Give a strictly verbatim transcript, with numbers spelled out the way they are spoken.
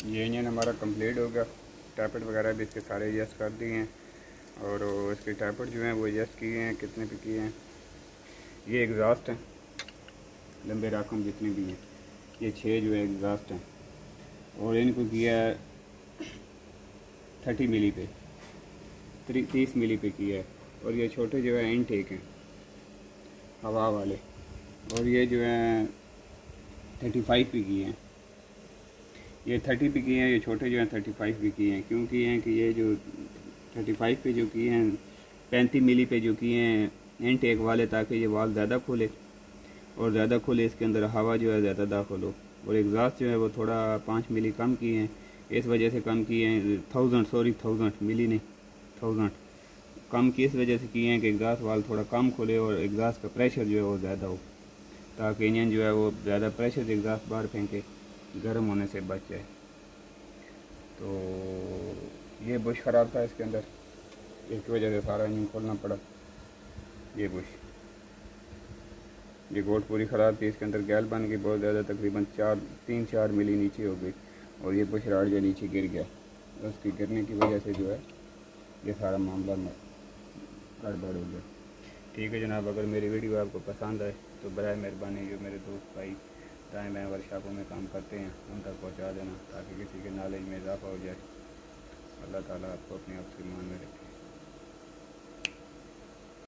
ये इंजन हमारा कंप्लीट हो गया। टैपेट वगैरह भी इसके सारे एडजस्ट कर दिए हैं और इसके टैपेट जो हैं वो एडजस्ट किए हैं। कितने पे किए हैं? ये एग्जॉस्ट हैं, लंबे राकम जितने भी हैं, ये छः जो है एग्जॉस्ट हैं और इनको किया है थर्टी मिली पे, तीस मिली पे किया है। और ये छोटे जो है इनटेक हैं हवा वाले, और ये जो है थर्टी फाइव पे किए हैं। ये थर्टी पे किए हैं, ये छोटे जो हैं थर्टी फाइव पे किए हैं। क्यों किए हैं कि ये जो थर्टी फाइव पे जो किए हैं, पैंतीस मिली पे जो किए हैं इनटेक वाले, ताकि ये वाल्व ज़्यादा खुले और ज़्यादा खुले इसके अंदर हवा जो है ज़्यादा दाखिल हो। और एग्जॉस्ट जो है वो थोड़ा पाँच मिली कम किए हैं, इस वजह से कम किए हैं। थाउजेंड सॉरी थाउजेंड मिली नहीं, थाउजेंड कम की इस वजह से किए हैं कि एग्जॉस्ट वाल्व थोड़ा कम खुले और एग्जॉस्ट का प्रेशर जो है वो ज़्यादा हो, ताकि इंजन जो है वो ज़्यादा प्रेशर से एग्जॉस्ट बाहर फेंके, गर्म होने से बच जाए। तो ये बुश ख़राब था इसके अंदर, इसकी वजह से सारा इंजन खोलना पड़ा। ये बुश, ये बोल्ट पूरी ख़राब थी, इसके अंदर गैल बन गई बहुत ज़्यादा, तकरीबन चार तीन चार मिली नीचे हो गई और ये बुश राड जो नीचे गिर गया। तो उसकी गिरने की वजह से जो है ये सारा मामला में गड़बड़ हो गया। ठीक है जनाब, अगर मेरी वीडियो आपको पसंद आए तो बराए मेहरबानी जो मेरे दोस्त भाई दाएँ बाएँ वर्कशॉपों में काम करते हैं उन तक पहुँचा देना, ताकि किसी के नॉलेज में इजाफा हो जाए। अल्लाह ताला आपको अपने आप से मान में रखे।